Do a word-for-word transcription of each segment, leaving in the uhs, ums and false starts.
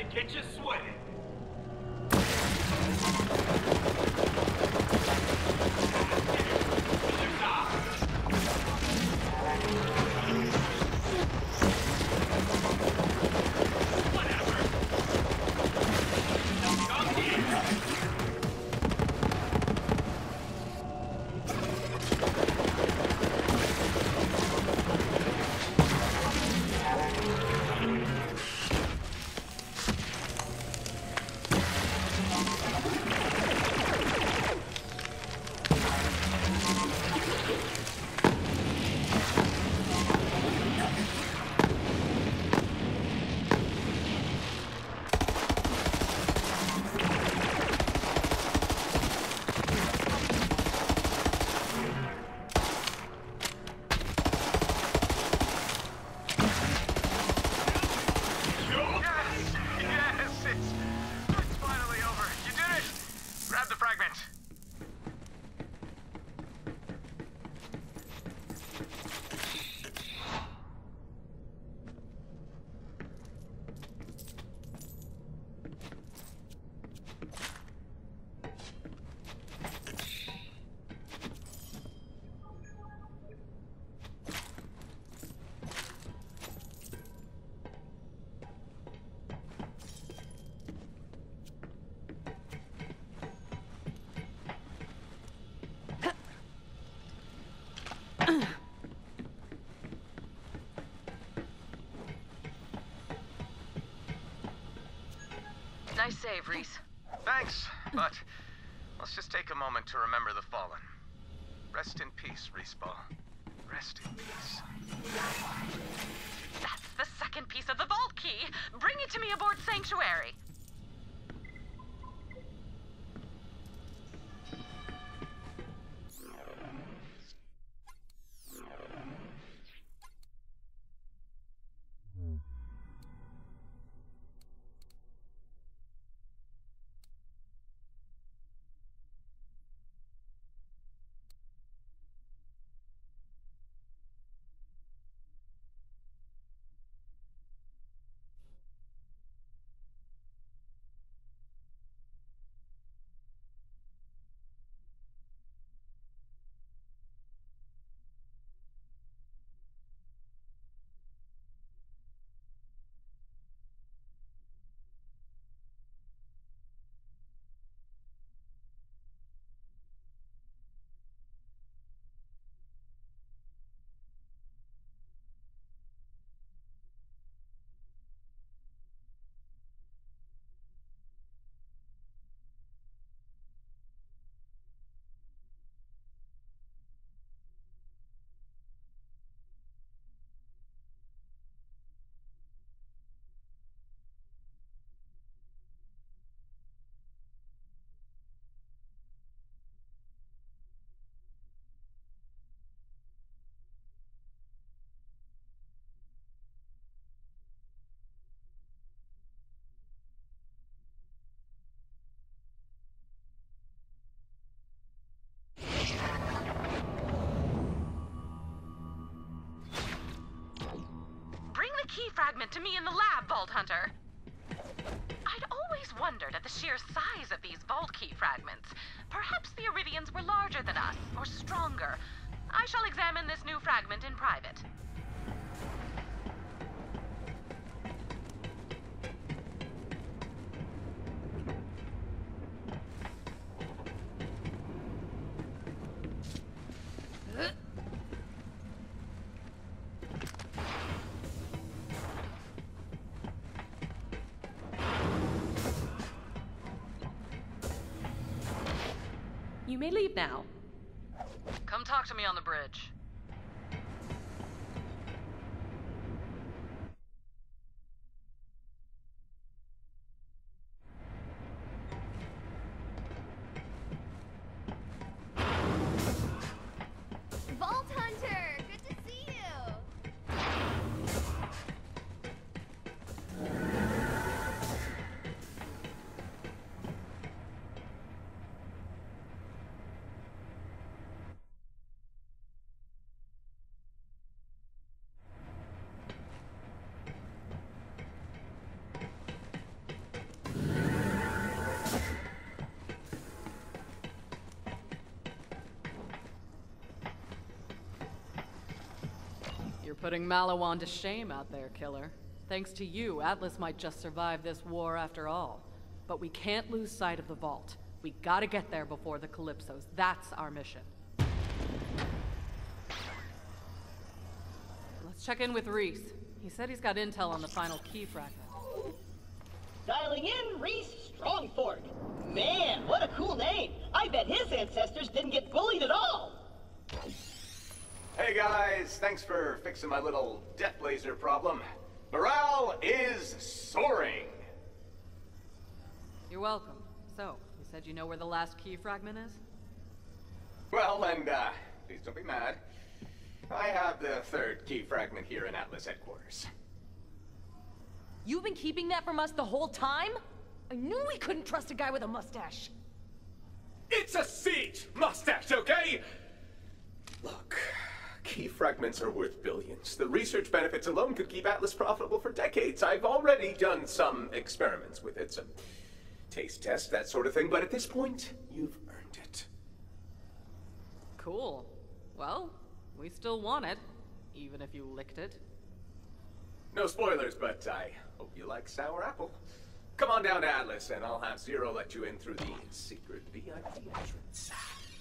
Get you sweating. Nice save, Reese. Thanks, but let's just take a moment to remember the fallen. Rest in peace, Respawn. Rest in peace. That's the second piece of the vault key. Bring it to me aboard Sanctuary. Key fragment to me in the lab, Vault Hunter. I'd always wondered at the sheer size of these vault key fragments. Perhaps the Iridians were larger than us, or stronger. I shall examine this new fragment in private. You may leave now. Come talk to me on the bridge. Vault Hunter! Good to see you! putting Malawan to shame out there, killer. Thanks to you, Atlas might just survive this war after all. But we can't lose sight of the vault. We gotta get there before the Calypsos. That's our mission. Let's check in with Reese. He said he's got intel on the final key fragment. Dialing in, Reese Strongford. Man, what a cool name. I bet his ancestors didn't get bullied at all. Hey guys, thanks for fixing my little death laser problem. Morale is soaring. You're welcome. So, you said you know where the last key fragment is? Well, and uh, please don't be mad. I have the third key fragment here in Atlas headquarters. You've been keeping that from us the whole time? I knew we couldn't trust a guy with a mustache. It's a siege mustache, okay? Look, key fragments are worth billions. The research benefits alone could keep Atlas profitable for decades. I've already done some experiments with it, some taste tests, that sort of thing, but at this point, you've earned it. Cool. Well, we still want it, even if you licked it. No spoilers, but I hope you like sour apple. Come on down to Atlas, and I'll have Zero let you in through the secret V I P entrance.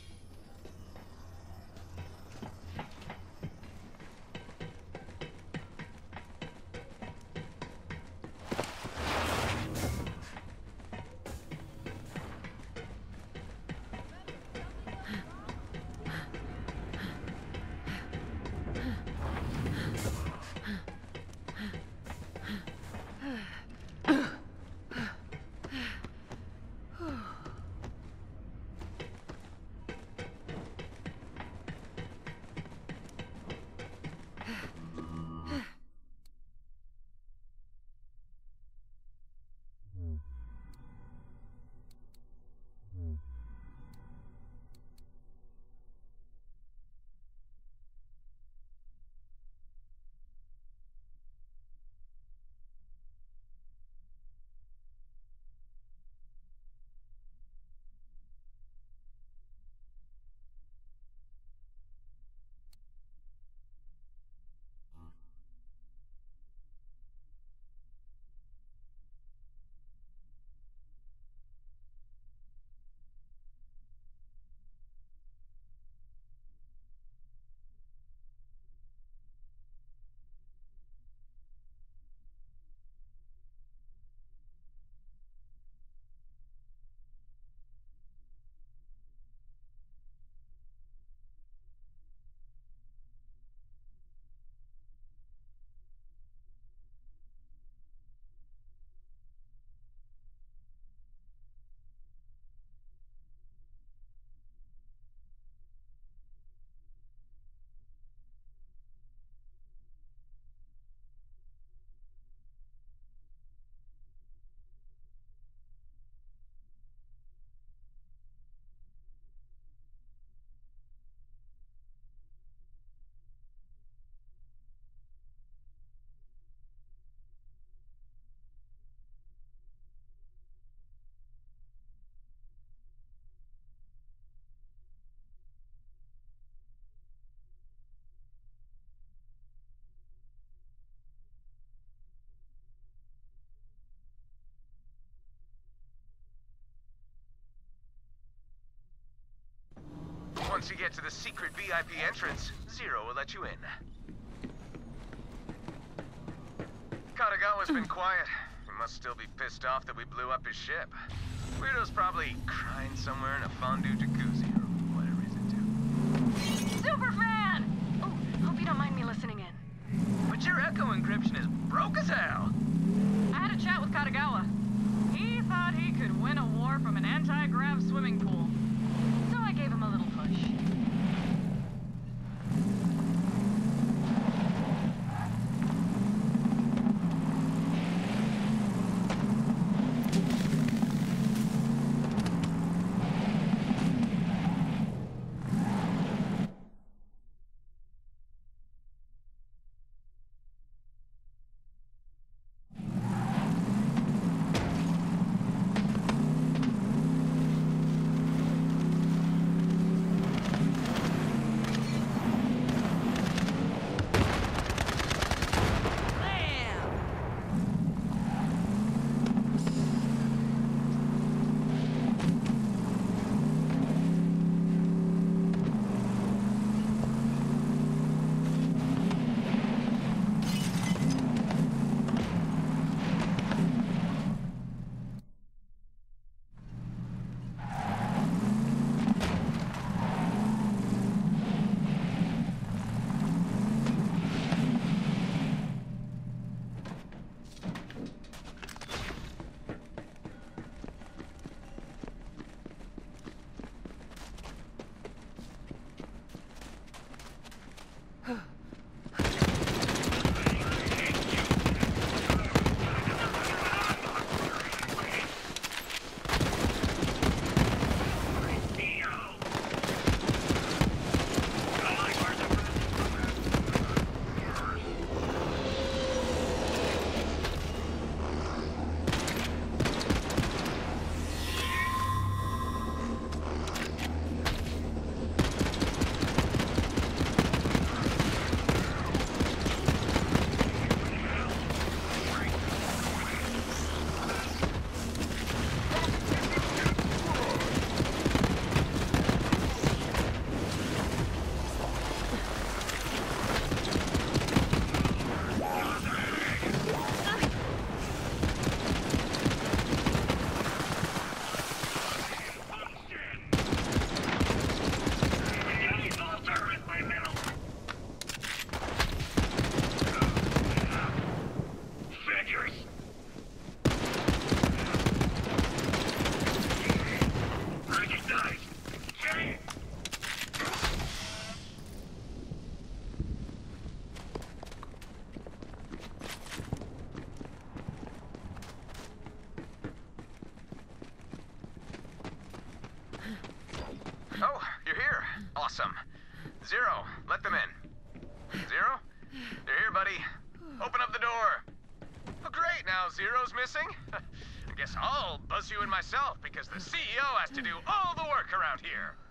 Once you get to the secret V I P entrance, Zero will let you in. Katagawa's been quiet. He must still be pissed off that we blew up his ship. Weirdo's probably crying somewhere in a fondue jacuzzi or whatever he's into. Superfan! Oh, hope you don't mind me listening in. But your echo encryption is broke as hell. I had a chat with Katagawa. He thought he could win a war from an anti-grav swimming pool. So I gave him a little push. Awesome. Zero, let them in. Zero? They're here, buddy. Open up the door. Oh, great, now Zero's missing? I guess I'll buzz you in myself, because the C E O has to do all the work around here.